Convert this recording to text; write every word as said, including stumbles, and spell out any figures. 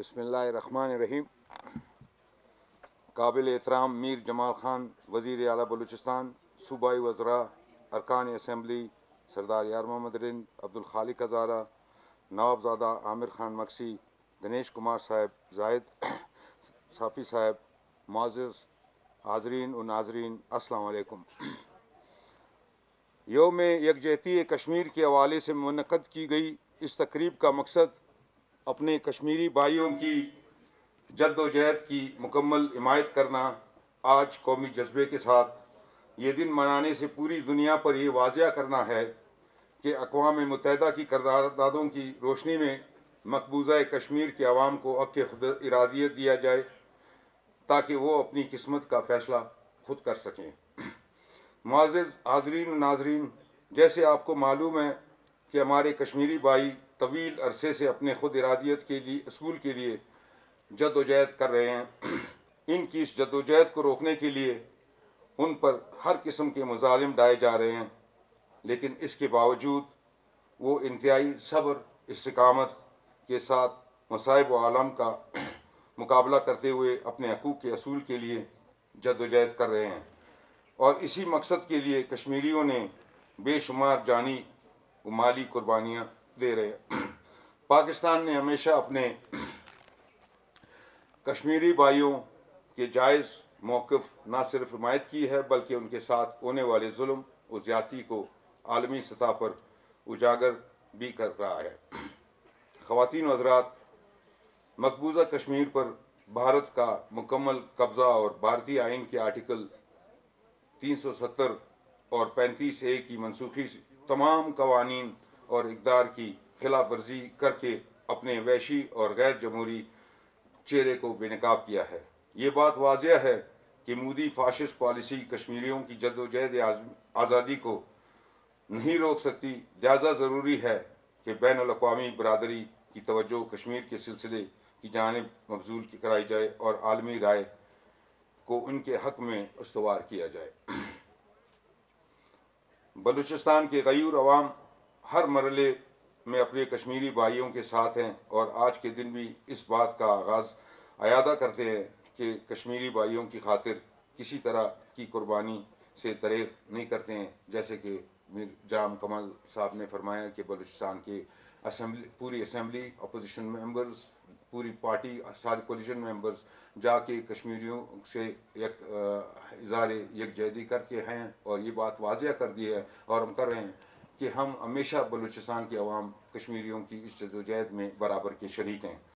بسم اللہ الرحمن الرحیم. قابل احترام میر جمال خان وزیر اعلیٰ بلوچستان، صوبائی وزراء، ارکان اسمبلی سردار یار محمد رند، عبدالخالق ہزارہ، نواب زادہ عامر خان مکسی، دنیش کمار صاحب، زاہد صافی صاحب، معزز حاضرین و ناظرین، السلام علیکم. یوم یکجہتی کشمیر کے حوالے سے منعقد کی گئی اس تقریب کا مقصد اپنے کشمیری بھائیوں کی جد و جہد کی مکمل حمایت کرنا، آج قومی جذبے کے ساتھ یہ دن منانے سے پوری دنیا پر یہ واضح کرنا ہے کہ اقوام متحدہ کی قراردادوں کی روشنی میں مقبوضہ کشمیر کے عوام کو حق خود ارادیت دیا جائے تاکہ وہ اپنی قسمت کا فیصلہ خود کر سکیں. معزز حاضرین و ناظرین، جیسے آپ کو معلوم ہے کہ ہمارے کشمیری بھائی طویل عرصے سے اپنے خود ارادیت کے لیے اصول کے لیے جد و جہد کر رہے ہیں. ان کی اس جد و جہد کو روکنے کے لیے ان پر ہر قسم کے مظالم ڈھائے جا رہے ہیں، لیکن اس کے باوجود وہ انتہائی صبر استقامت کے ساتھ مصائب و عالم کا مقابلہ کرتے ہوئے اپنے حقوق کے اصول کے لیے جد و جہد کر رہے ہیں، اور اسی مقصد کے لیے کشمیریوں نے بے شمار جانی و مالی قربانیاں دے رہے ہیں. پاکستان نے ہمیشہ اپنے کشمیری بھائیوں کے جائز موقف نہ صرف حمایت کی ہے بلکہ ان کے ساتھ ہونے والے ظلم و زیادتی کو عالمی سطح پر اجاگر بھی کر رہا ہے. خواتین و حضرات، مقبوضہ کشمیر پر بھارت کا مکمل قبضہ اور بھارتی آئین کے آرٹیکل تین سو ستر اور پینتیس اے کی منسوخی سے تمام قوانین اور اقدار کی خلاف ورزی کر کے اپنے وحشی اور غیر جمہوری چہرے کو بے نقاب کیا ہے. یہ بات واضح ہے کہ مودی فاشسٹ پالیسی کشمیریوں کی جد و جہد آزادی کو نہیں روک سکتی، لہذا ضروری ہے کہ بین الاقوامی برادری کی توجہ کشمیر کے سلسلے کی جانب مبذول کرائی جائے اور عالمی رائے کو ان کے حق میں استوار کیا جائے. بلوچستان کے غیور عوام ہر مرحلے میں اپنے کشمیری بھائیوں کے ساتھ ہیں اور آج کے دن بھی اس بات کا آغاز اعادہ کرتے ہیں کہ کشمیری بھائیوں کی خاطر کسی طرح کی قربانی سے دریغ نہیں کرتے ہیں. جیسے کہ میر جام کمال صاحب نے فرمایا کہ بلوچستان کے اسمبلی پوری اسمبلی اپوزیشن ممبرز، پوری پارٹی، سارے کولیشن ممبرز جا کے کشمیریوں سے یک اظہار یکجہتی کر کے ہیں اور یہ بات واضح کر دی ہے اور ہم کر رہے ہیں کہ ہم ہمیشہ بلوچستان کے عوام کشمیریوں کی اس جدوجہد میں برابر کے شریک ہیں.